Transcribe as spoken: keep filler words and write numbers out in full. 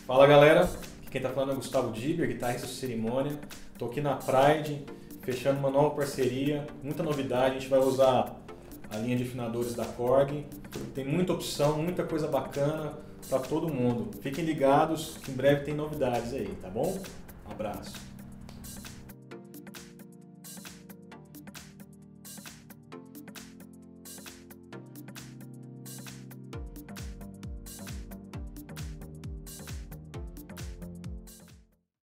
Fala galera, aqui quem tá falando é o Gustavo Diber, guitarrista de cerimônia. Tô aqui na Pride, fechando uma nova parceria, muita novidade. A gente vai usar a linha de afinadores da Korg. Tem muita opção, muita coisa bacana para todo mundo. Fiquem ligados que em breve tem novidades aí, tá bom? Um abraço.